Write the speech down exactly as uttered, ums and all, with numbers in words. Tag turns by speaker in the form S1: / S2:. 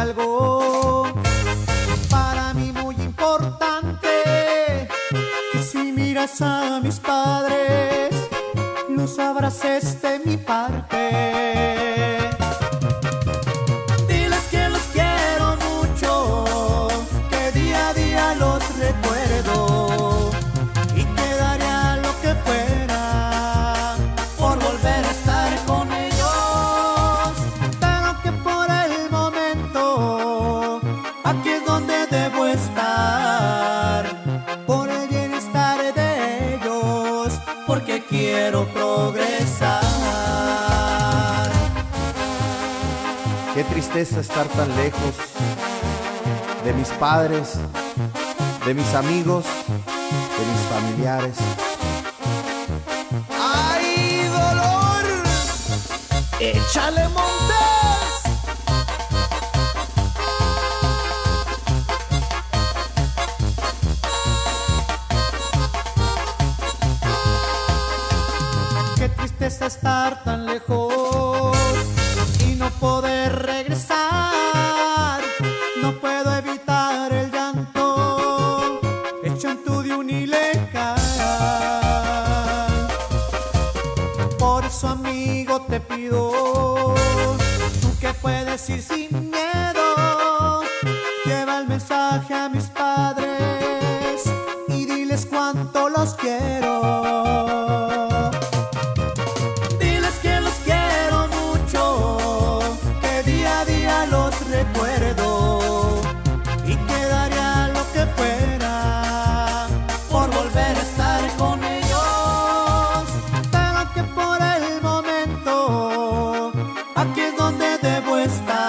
S1: algo para mí muy importante, que si miras a mis padres, los sabrás de mi parte. Diles que los quiero mucho, que día a día los recuerdo y que daría lo que fuera por volver a estar con ellos, pero que por el momento aquí es donde debo estar, por el bienestar de ellos, porque quiero progresar.
S2: Qué tristeza estar tan lejos de mis padres, de mis amigos, de mis familiares.
S1: ¡Ay, dolor! ¡Échale, Montes! Qué tristeza estar tan lejos y no poder regresar. No puedo evitar el llanto hecho en tu de un ilegal. Por eso, amigo, te pido, tú que puedes ir sin miedo, lleva el mensaje a mis padres y diles cuánto los quiero. Los recuerdo y que daría lo que fuera por volver a estar con ellos, pero que por el momento aquí es donde debo estar.